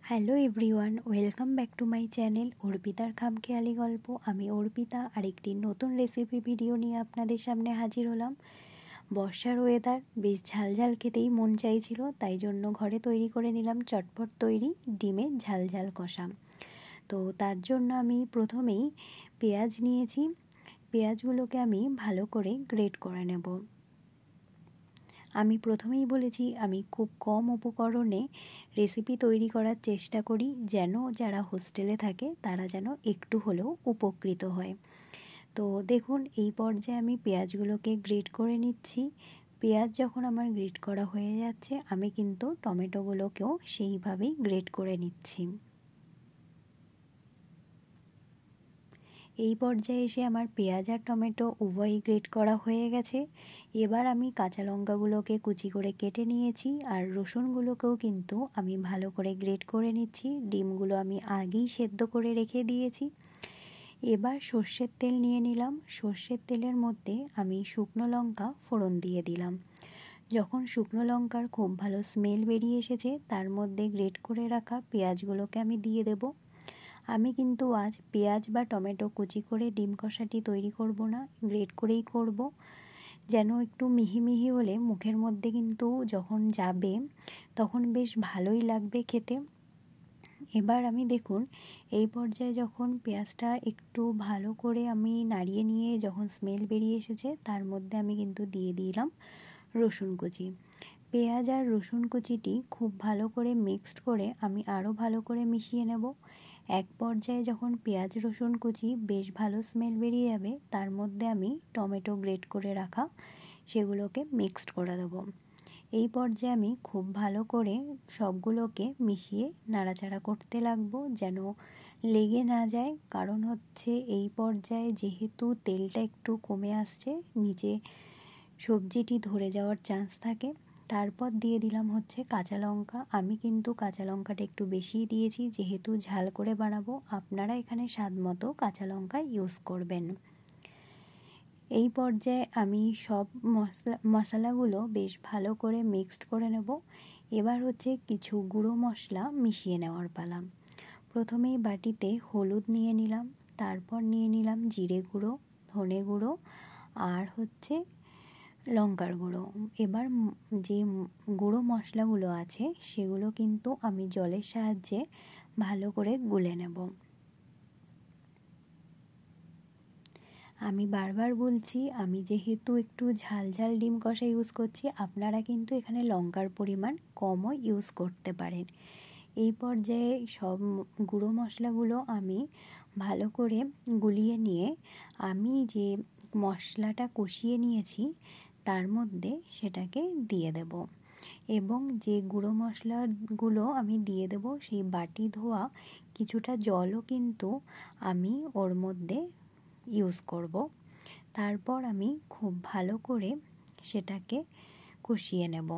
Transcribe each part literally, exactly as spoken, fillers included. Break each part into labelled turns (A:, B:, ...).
A: Hello everyone, welcome back to my channel অর্পিতার খামখেয়ালি গল্প। আমি অর্পিতা আরেকটি নতুন রেসিপি ভিডিও নিয়ে আপনাদের সামনে হাজির হলাম। বর্ষার ওয়েদার, বেশ ঝাল ঝাল খেতেই মন চাইছিল, তাই জন্য ঘরে তৈরি করে নিলাম চটপট তৈরি ডিমের ঝাল ঝাল কষা। তো তার জন্য আমি প্রথমেই পেঁয়াজ নিয়েছি। পেঁয়াজগুলোকে আমি ভালো করে গ্রেট করে নেব। আমি প্রথমেই বলেছি আমি খুব কম উপকরণে রেসিপি তৈরি করার চেষ্টা করি, যেন যারা হোস্টেলে থাকে তারা যেন একটু হলেও উপকৃত হয়। তো দেখুন, এই পর্যায়ে আমি পেঁয়াজগুলোকে গ্রেট করে নিচ্ছি। পেঁয়াজ যখন আমার গ্রেট করা হয়ে যাচ্ছে, আমি কিন্তু টমেটোগুলোকেও সেইভাবেই গ্রেট করে নিচ্ছি। এই পর্যায়ে এসে আমার পেঁয়াজ আর টমেটো উভয়ই গ্রেট করা হয়ে গেছে। এবার আমি কাঁচা লঙ্কাগুলোকে কুচি করে কেটে নিয়েছি, আর রসুনগুলোকেও কিন্তু আমি ভালো করে গ্রেট করে নিচ্ছি। ডিমগুলো আমি আগেই সেদ্ধ করে রেখে দিয়েছি। এবার সর্ষের তেল নিয়ে নিলাম। সর্ষের তেলের মধ্যে আমি শুকনো লঙ্কা ফোড়ন দিয়ে দিলাম। যখন শুকনো লঙ্কার খুব ভালো স্মেল বেরিয়ে এসেছে, তার মধ্যে গ্রেট করে রাখা পেঁয়াজগুলোকে আমি দিয়ে দেব। আমি কিন্তু আজ পেঁয়াজ বা টমেটো কুচি করে ডিম কষাটি তৈরি করব না, গ্রেট করেই করব, যেন একটু মিহি মিহি হলে মুখের মধ্যে কিন্তু যখন যাবে তখন বেশ ভালোই লাগবে খেতে। এবার আমি দেখুন, এই পর্যায়ে যখন পেঁয়াজটা একটু ভালো করে আমি নাড়িয়ে নিয়ে যখন স্মেল বেরিয়ে এসেছে, তার মধ্যে আমি কিন্তু দিয়ে দিলাম রসুন কুচি। পেঁয়াজ আর রসুন কুচিটি খুব ভালো করে মিক্সড করে আমি আরও ভালো করে মিশিয়ে নেব। এক পর্যায়ে যখন পেঁয়াজ রসুন কুচি বেশ ভালো স্মেল বেরিয়ে যাবে, তার মধ্যে আমি টমেটো গ্রেট করে রাখা সেগুলোকে মিক্সড করে দেবো। এই পর্যায়ে আমি খুব ভালো করে সবগুলোকে মিশিয়ে নাড়াচাড়া করতে লাগবো, যেন লেগে না যায়। কারণ হচ্ছে এই পর্যায়ে যেহেতু তেলটা একটু কমে আসছে, নিচে সবজিটি ধরে যাওয়ার চান্স থাকে। তারপর দিয়ে দিলাম হচ্ছে কাঁচা লঙ্কা। আমি কিন্তু কাঁচা লঙ্কাটা একটু বেশিই দিয়েছি, যেহেতু ঝাল করে বানাবো। আপনারা এখানে স্বাদ মতো কাঁচা লঙ্কা ইউজ করবেন। এই পর্যায়ে আমি সব মশলা মশলাগুলো বেশ ভালো করে মিক্সড করে নেব। এবার হচ্ছে কিছু গুঁড়ো মশলা মিশিয়ে নেওয়ার পালা। প্রথমেই বাটিতে হলুদ নিয়ে নিলাম, তারপর নিয়ে নিলাম জিরে গুঁড়ো, ধনে গুঁড়ো আর হচ্ছে লঙ্কার গুঁড়ো। এবার যে গুঁড়ো মশলাগুলো আছে সেগুলো কিন্তু আমি জলের সাহায্যে ভালো করে গুলে নেব। আমি বারবার বলছি, আমি যেহেতু একটু ঝাল ঝাল ডিম কষা ইউজ করছি, আপনারা কিন্তু এখানে লঙ্কার পরিমাণ কমও ইউজ করতে পারেন। এই পর্যায়ে সব গুঁড়ো মশলাগুলো আমি ভালো করে গুলিয়ে নিয়ে আমি যে মশলাটা কষিয়ে নিয়েছি তার মধ্যে সেটাকে দিয়ে দেব, এবং যে গুঁড়ো মশলাগুলো আমি দিয়ে দেব সেই বাটি ধোয়া কিছুটা জলও কিন্তু আমি ওর মধ্যে ইউজ করব। তারপর আমি খুব ভালো করে সেটাকে কষিয়ে নেব।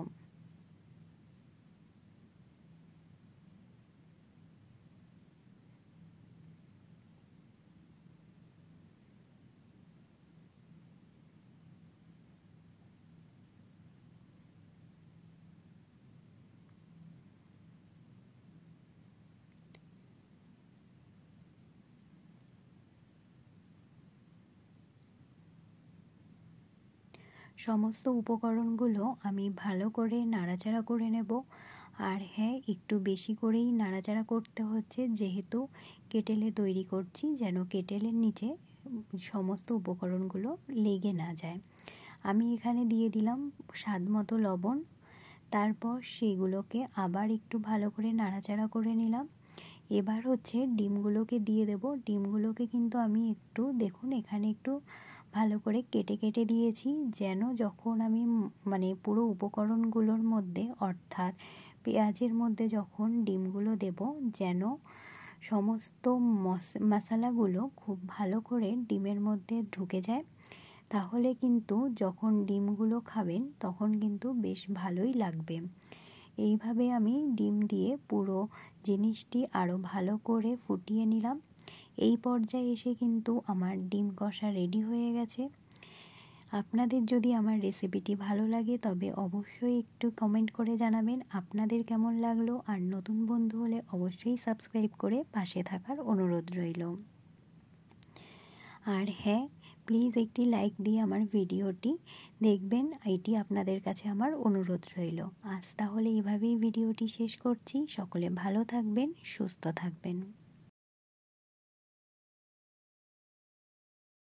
A: সমস্ত উপকরণগুলো আমি ভালো করে নাড়াচাড়া করে নেব। আর হ্যাঁ, একটু বেশি করেই নাড়াচাড়া করতে হচ্ছে, যেহেতু কেটেলে তৈরি করছি, যেন কেটেলের নিচে সমস্ত উপকরণগুলো লেগে না যায়। আমি এখানে দিয়ে দিলাম স্বাদ মতো লবণ। তারপর সেগুলোকে আবার একটু ভালো করে নাড়াচাড়া করে নিলাম। এবার হচ্ছে ডিমগুলোকে দিয়ে দেব। ডিমগুলোকে কিন্তু আমি একটু দেখুন এখানে একটু ভালো করে কেটে কেটে দিয়েছি, যেন যখন আমি মানে পুরো উপকরণগুলোর মধ্যে অর্থাৎ পেঁয়াজের মধ্যে যখন ডিমগুলো দেব, যেন সমস্ত মশলাগুলো খুব ভালো করে ডিমের মধ্যে ঢুকে যায়। তাহলে কিন্তু যখন ডিমগুলো খাবেন তখন কিন্তু বেশ ভালোই লাগবে। এইভাবে আমি ডিম দিয়ে পুরো জিনিসটি আরও ভালো করে ফুটিয়ে নিলাম। এই পর্যায়ে এসে কিন্তু আমার ডিম কষা রেডি হয়ে গেছে। আপনাদের যদি আমার রেসিপিটি ভালো লাগে তবে অবশ্যই একটু কমেন্ট করে জানাবেন আপনাদের কেমন লাগলো, আর নতুন বন্ধু হলে অবশ্যই সাবস্ক্রাইব করে পাশে থাকার অনুরোধ রইল। আর হ্যাঁ, প্লিজ একটি লাইক দিয়ে আমার ভিডিওটি দেখবেন, এটি আপনাদের কাছে আমার অনুরোধ রইল। আজ তাহলে এভাবেই ভিডিওটি শেষ করছি। সকলে ভালো থাকবেন, সুস্থ থাকবেন।